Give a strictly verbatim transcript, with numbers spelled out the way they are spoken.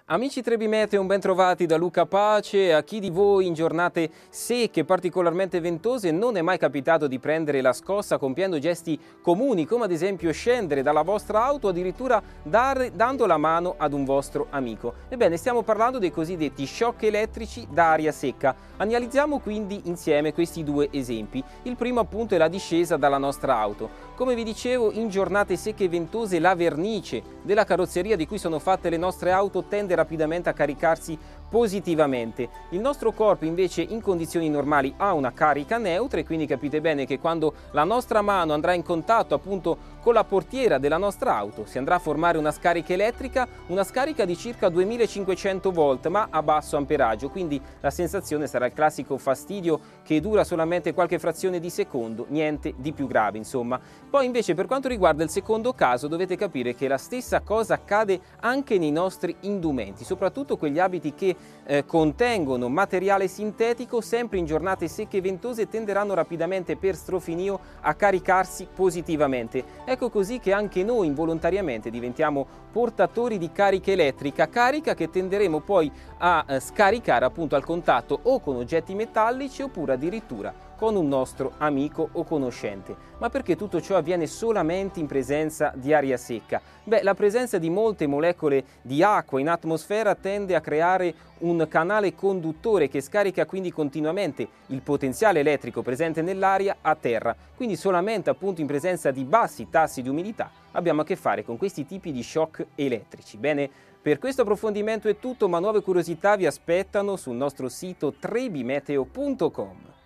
Amici Trebi Meteo, un ben trovati da Luca Pace. A chi di voi in giornate secche, particolarmente ventose, non è mai capitato di prendere la scossa compiendo gesti comuni, come ad esempio scendere dalla vostra auto o addirittura dare, dando la mano ad un vostro amico? Ebbene, stiamo parlando dei cosiddetti shock elettrici da aria secca. Analizziamo quindi insieme questi due esempi. Il primo appunto è la discesa dalla nostra auto. Come vi dicevo, in giornate secche e ventose la vernice della carrozzeria di cui sono fatte le nostre auto tende rapidamente a caricarsi positivamente. Il nostro corpo invece in condizioni normali ha una carica neutra e quindi capite bene che quando la nostra mano andrà in contatto appunto con la portiera della nostra auto si andrà a formare una scarica elettrica, una scarica di circa duemilacinquecento volt ma a basso amperaggio, quindi la sensazione sarà il classico fastidio che dura solamente qualche frazione di secondo, niente di più grave insomma. Poi invece per quanto riguarda il secondo caso dovete capire che la stessa cosa accade anche nei nostri indumenti, soprattutto quegli abiti che eh, contengono materiale sintetico, sempre in giornate secche e ventose tenderanno rapidamente per strofinio a caricarsi positivamente. Ecco così che anche noi involontariamente diventiamo portatori di carica elettrica, carica che tenderemo poi a eh, scaricare appunto al contatto o con oggetti metallici oppure addirittura con un nostro amico o conoscente. Ma perché tutto ciò avviene solamente in presenza di aria secca? Beh, la presenza di molte molecole di acqua in atmosfera tende a creare un canale conduttore che scarica quindi continuamente il potenziale elettrico presente nell'aria a terra. Quindi solamente appunto in presenza di bassi tassi di umidità abbiamo a che fare con questi tipi di shock elettrici. Bene, per questo approfondimento è tutto, ma nuove curiosità vi aspettano sul nostro sito trebi meteo punto com.